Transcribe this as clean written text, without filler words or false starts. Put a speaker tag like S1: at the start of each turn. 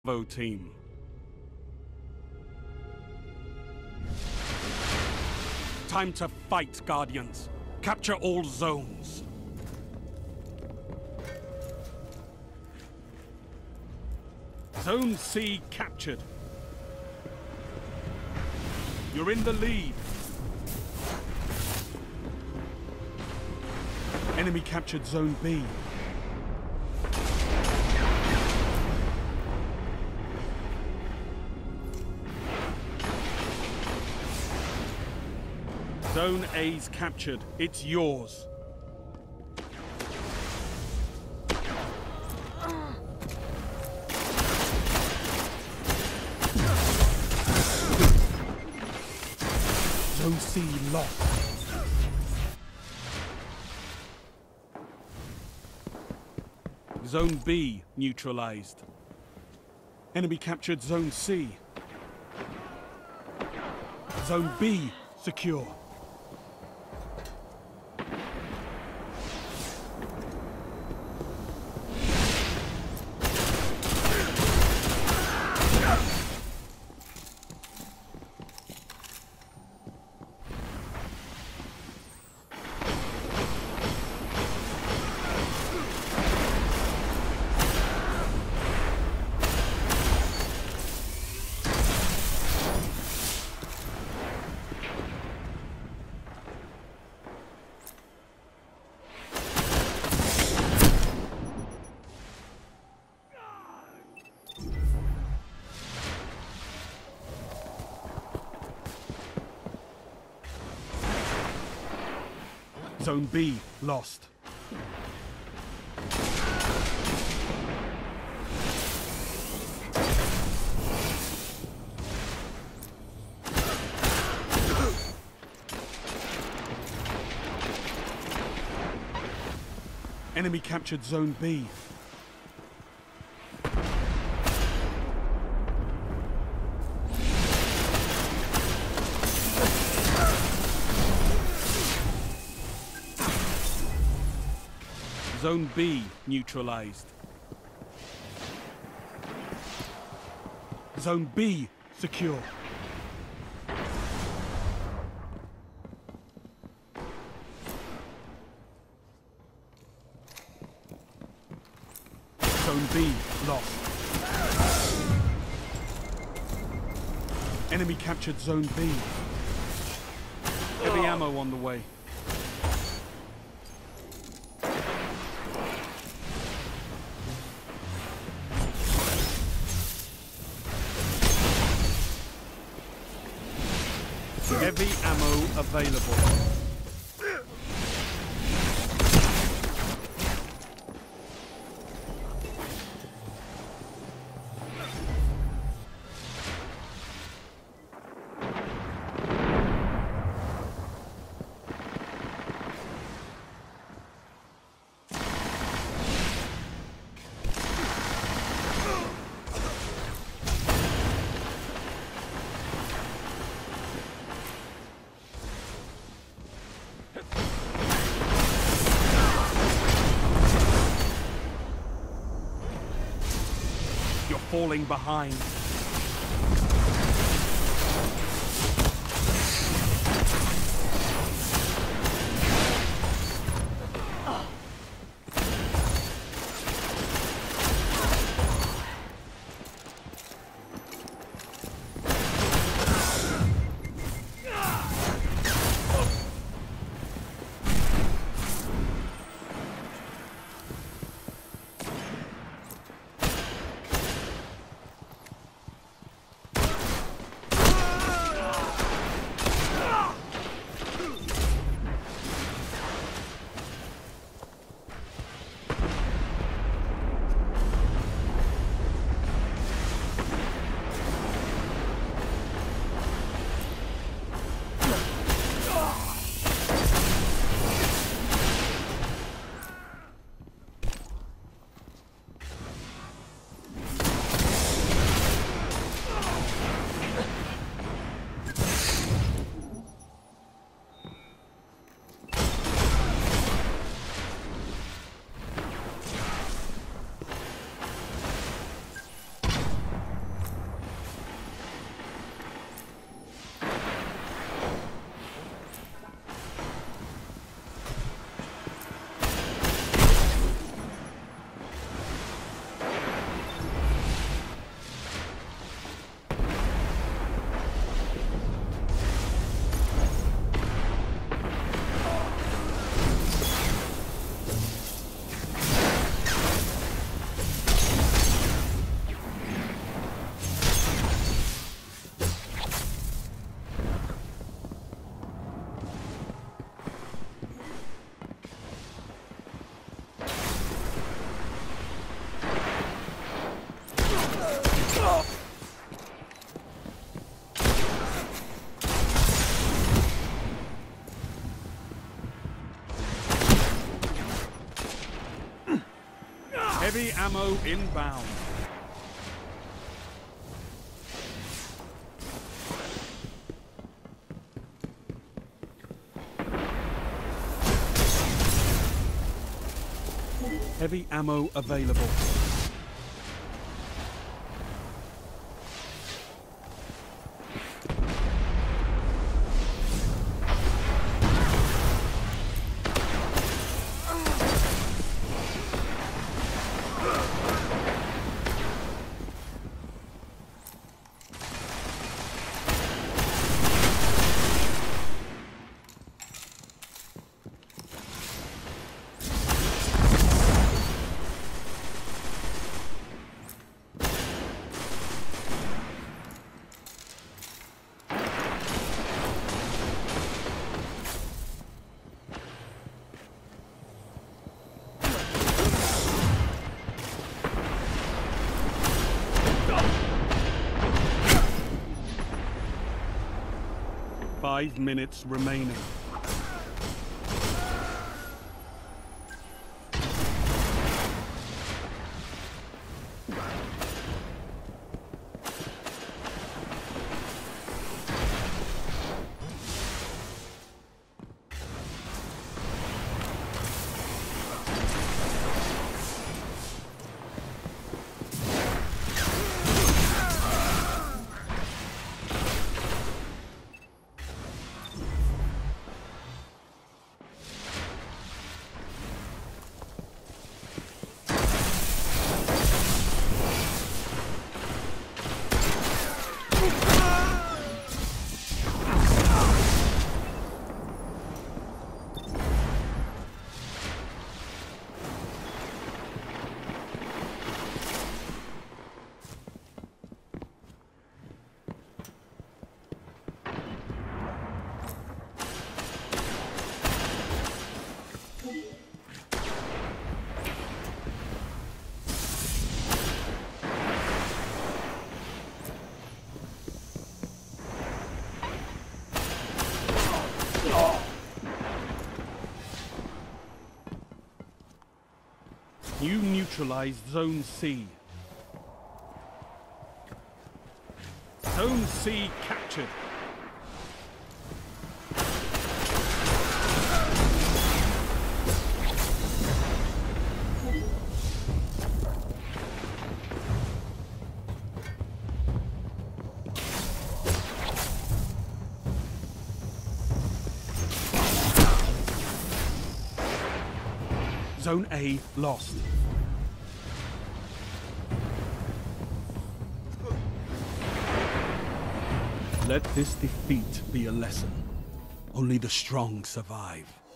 S1: Bravo team. Time to fight, Guardians. Capture all zones. Zone C captured. You're in the lead. Enemy captured Zone B. Zone A's captured. It's yours. Zone C lost. Zone B neutralized. Enemy captured Zone C. Zone B secure. Zone B lost. Enemy captured Zone B. Zone B neutralized. Zone B secure. Zone B lost. Enemy captured Zone B. Heavy ammo on the way. Heavy ammo available. You're falling behind. Heavy ammo inbound. Heavy ammo available. Five minutes remaining. You neutralized Zone C. Zone C captured. Zone A lost. Let this defeat be a lesson. Only the strong survive.